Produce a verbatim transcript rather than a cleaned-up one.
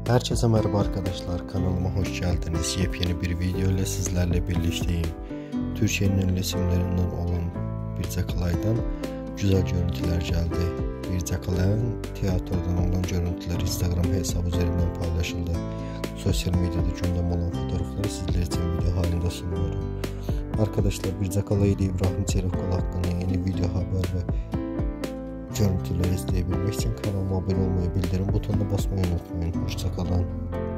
Herkese merhaba arkadaşlar, kanalıma hoş geldiniz. Yepyeni bir video ile sizlerle birlikteyim. Türkiye'nin ünlü isimlerinden olan Birce Akalay'dan güzel görüntüler geldi. Birce Akalay'ın tiyatrodan olan görüntüleri Instagram hesabı üzerinden paylaşıldı. Sosyal medyada gündem olan fotoğrafları sizler için video halinde sunuyorum. Arkadaşlar, Birce Akalay ile İbrahim Çelikkol hakkında yeni video, haber ve görüntüleri izleyebilmek için kanalıma abone olmayı, bildirim butonuna basmayı unutmayın. Hoşça kalın.